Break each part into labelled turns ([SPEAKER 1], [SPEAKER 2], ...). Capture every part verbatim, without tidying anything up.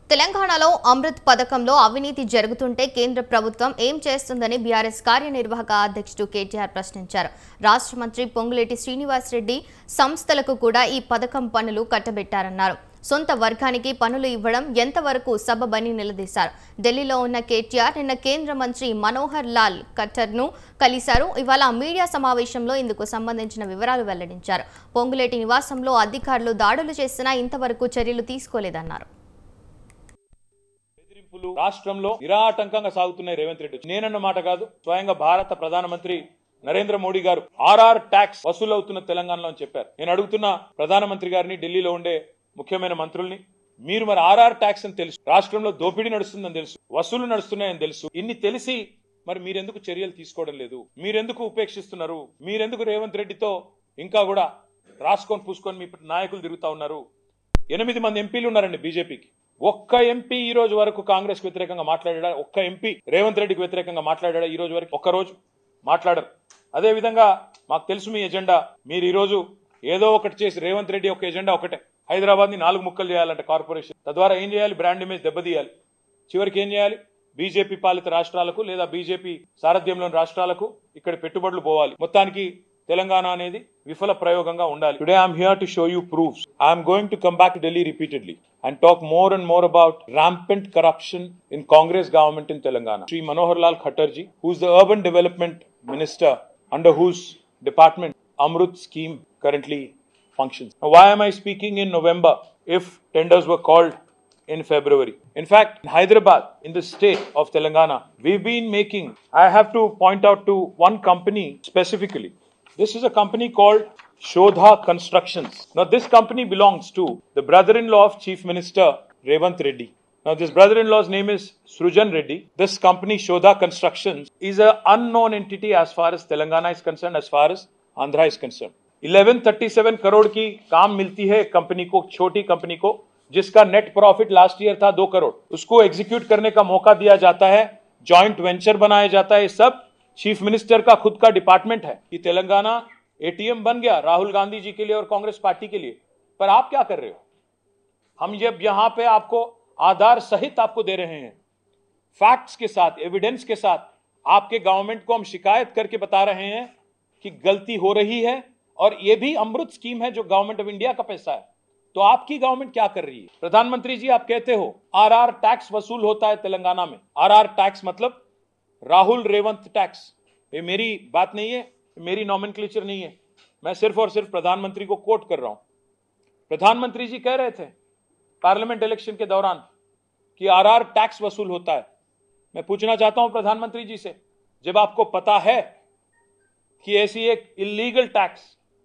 [SPEAKER 1] తెలంగాణలో అమృత్ పథకంలో అవినీతి జరుగుతుంటే కేంద్ర ప్రభుత్వం ఏం చేస్తుందని బీఆర్ఎస్ కార్యనిర్వాహక అధ్యక్షుడు కేటీఆర్ ప్రశ్నించారు. రాష్ట్ర మంత్రి పొంగులేటి శ్రీనివాస్ రెడ్డి సంస్థలకు కూడా ఈ పథకం పనులు కట్టబెట్టారన్నారు. సొంత వర్గానికి పనులు ఇవ్వడం ఎంతవరకు సబబని నిలదీశారు. ఢిల్లీలో ఉన్న కేటీఆర్ నిన్న కేంద్ర మంత్రి మనోహర్ లాల్ ఖట్టర్ను కలిశారు. ఇవాళ మీడియా సమావేశంలో ఇందుకు సంబంధించిన వివరాలు వెల్లడించారు. పొంగులేటి నివాసంలో అధికారులు దాడులు చేసినా ఇంతవరకు చర్యలు తీసుకోలేదన్నారు.
[SPEAKER 2] రాష్ట్రంలో నిరాటంకంగా సాగుతున్నాయి. రేవంత్ రెడ్డి నేనన్న మాట కాదు, స్వయంగా భారత ప్రధానమంత్రి నరేంద్ర మోడీ గారు ఆర్ఆర్ ట్యాక్స్ వసూలవుతున్న తెలంగాణలో అని చెప్పారు. నేను అడుగుతున్న ప్రధానమంత్రి గారిని, ఢిల్లీలో ఉండే ముఖ్యమైన మంత్రుల్ని, మీరు మరి ఆర్ఆర్ ట్యాక్స్ అని తెలుసు, రాష్ట్రంలో దోపిడీ నడుస్తుందని తెలుసు, వసూలు నడుస్తున్నాయని తెలుసు, ఇన్ని తెలిసి మరి మీరెందుకు చర్యలు తీసుకోవడం లేదు? మీరెందుకు ఉపేక్షిస్తున్నారు? మీరెందుకు రేవంత్ రెడ్డితో ఇంకా కూడా రాసుకొని పూసుకొని మీ నాయకులు తిరుగుతా ఉన్నారు? ఎనిమిది మంది ఎంపీలు ఉన్నారండి బీజేపీకి. ఒక్క ఎంపీ ఈ రోజు వరకు కాంగ్రెస్ కు వ్యతిరేకంగా మాట్లాడా? ఒక్క ఎంపీ రేవంత్ రెడ్డికి వ్యతిరేకంగా మాట్లాడా? ఈ రోజు వరకు ఒక్క రోజు మాట్లాడరు. అదే విధంగా మాకు తెలుసు మీ ఎజెండా. మీరు ఈ రోజు ఏదో ఒకటి చేసి, రేవంత్ రెడ్డి ఒక ఎజెండా ఒకటే, హైదరాబాద్ ని నాలుగు ముక్కలు చేయాలంటే కార్పొరేషన్, తద్వారా ఏం చేయాలి? బ్రాండ్ ఇమేజ్ దెబ్బతీయాలి. చివరికి ఏం చేయాలి? బీజేపీ పాలిత రాష్ట్రాలకు లేదా బీజేపీ సారథ్యంలోని రాష్ట్రాలకు ఇక్కడ పెట్టుబడులు పోవాలి. మొత్తానికి తెలంగాణ అనేది విఫల ప్రయోగంగా ఉండాలి. Today I'm here to show you proofs. I'm going to come back to Delhi repeatedly and talk more and more about rampant corruption in Congress government in Telangana. Shri Manohar Lal Khattarji, who is the urban development minister under whose department Amrut scheme currently functions. Now, why am I speaking in November if tenders were called in February? In fact, in Hyderabad, in the state of Telangana, we've been making, I have to point out to one company specifically. This is a company called Shodha Constructions. Now this company belongs to the brother-in-law of Chief Minister Revanth Reddy. Now this brother-in-law's name is Srujan Reddy. This company Shodha Constructions is an unknown entity as far as Telangana is concerned, as far as Andhra is concerned. eleven thirty-seven crore की काम मिलती है company को, छोटी company को, जिसका net profit last year था दो करोड़. उसको एग्जीक्यूट करने का मौका दिया जाता है, जॉइंट वेंचर बनाया जाता है. सब चीफ मिनिस्टर का खुद का डिपार्टमेंट है कि तेलंगाना एटीएम बन गया राहुल गांधी जी के लिए और कांग्रेस पार्टी के लिए. पर आप क्या कर रहे हो? हम जब यहां पे आपको आधार सहित आपको दे रहे हैं, फैक्ट्स के साथ, एविडेंस के साथ, आपके गवर्नमेंट को हम शिकायत करके बता रहे हैं कि गलती हो रही है और ये भी अमृत स्कीम है जो गवर्नमेंट ऑफ इंडिया का पैसा है. तो आपकी गवर्नमेंट क्या कर रही है? प्रधानमंत्री जी, आप कहते हो आरआर टैक्स वसूल होता है तेलंगाना में. आरआर टैक्स मतलब राहुल रेवंत टैक्स. ये मेरी बात नहीं है, मेरी नॉमेनक्लेचर नहीं है. मैं सिर्फ और सिर्फ प्रधानमंत्री को कोट कर रहा हूं. प्रधानमंत्री जी कह रहे थे पार्लियामेंट इलेक्शन के दौरान कि आरआर टैक्स वसूल होता है. मैं पूछना चाहता हूं प्रधानमंत्री जी से, जब आपको पता है कि ऐसी एक इलीगल टैक्स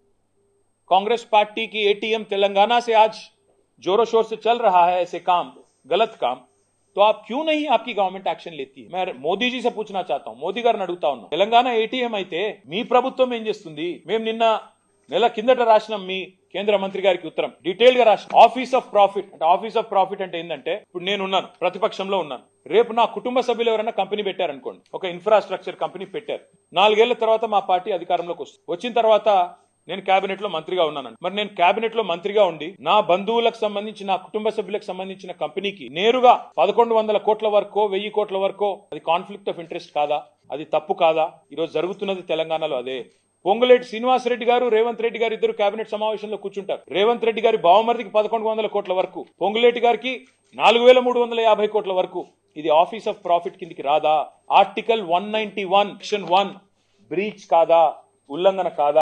[SPEAKER 2] कांग्रेस पार्टी की एटीएम तेलंगाना से आज जोरों शोर से चल रहा है, ऐसे काम, गलत काम, तो आप क्यों नहीं आपकी गवर्नमेंट एक्शन लेती है? मैं मोदी जी से पूछना चाहता हूं, మోదీ గారిని అడుగుతా ఉన్నా, తెలంగాణ ఏటీఎం అయితే మీ ప్రభుత్వం ఏం చేస్తుంది? మేము నిన్న నెల కిందట రాసినాం మీ కేంద్ర మంత్రి గారికి ఉత్తరం, డీటెయిల్ గా రాసిన. ఆఫీస్ ఆఫ్ ప్రాఫిట్ అంటే, ఆఫీస్ ఆఫ్ ప్రాఫిట్ అంటే ఏంటంటే, ఇప్పుడు నేను ఉన్నాను, ప్రతిపక్షంలో ఉన్నాను, రేపు నా కుటుంబ సభ్యులు ఎవరైనా కంపెనీ పెట్టారనుకోండి, ఒక ఇన్ఫ్రాస్ట్రక్చర్ కంపెనీ పెట్టారు, నాలుగేళ్ల తర్వాత మా పార్టీ అధికారంలోకి వస్తుంది. వచ్చిన తర్వాత నేను కేబినెట్ లో మంత్రిగా ఉన్నాను. మరి నేను కేబినెట్ లో మంత్రిగా ఉండి నా బంధువులకు సంబంధించి, నా కుటుంబ సభ్యులకు సంబంధించిన కంపెనీకి నేరుగా పదకొండు వందల కోట్ల వరకు, వెయ్యి కోట్ల వరకు, అది కాన్ఫ్లిక్ట్ ఆఫ్ ఇంట్రెస్ట్ కాదా? అది తప్పు కాదా? ఈ రోజు జరుగుతున్నది తెలంగాణలో అదే. పొంగులేటి శ్రీనివాస్ రెడ్డి గారు, రేవంత్ రెడ్డి గారు ఇద్దరు కేబినెట్ సమావేశంలో కూర్చుంటారు. రేవంత్ రెడ్డి గారి బావమరిదికి పదకొండు వందల కోట్ల వరకు, పొంగులేటి గారికి నాలుగు వేల మూడు వందల యాభై కోట్ల వరకు. ఇది ఆఫీస్ ఆఫ్ ప్రాఫిట్ కిందికి రాదా? Article one ninety one section one breach కాదా? ఉల్లంఘన కాదా?